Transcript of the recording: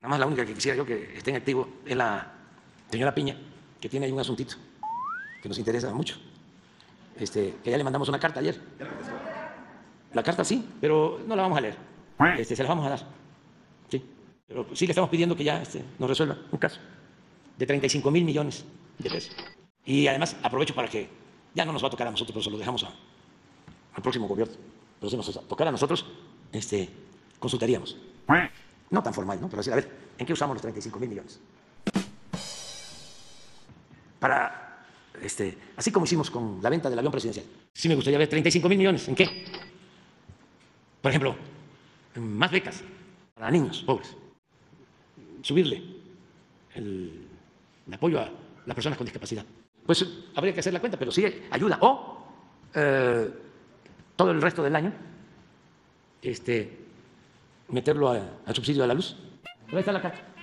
Nada más la única que quisiera yo que esté en activo es la señora Piña, que tiene ahí un asuntito que nos interesa mucho. Que ya le mandamos una carta ayer. La carta sí, pero no la vamos a leer. Se la vamos a dar. Sí, pero sí le estamos pidiendo que ya nos resuelva un caso de 35 mil millones de pesos. Y además aprovecho para que ya no nos va a tocar a nosotros, pero se lo dejamos al próximo gobierno. Pero si nos tocara a nosotros, consultaríamos. No tan formal, ¿no? Pero decir, a ver, ¿en qué usamos los 35 mil millones? Para, así como hicimos con la venta del avión presidencial. Sí me gustaría ver 35 mil millones. ¿En qué? Por ejemplo, más becas para niños pobres. Subirle el apoyo a las personas con discapacidad. Pues habría que hacer la cuenta, pero sí ayuda. O todo el resto del año meterlo al subsidio de la luz. Pero ahí está la carta.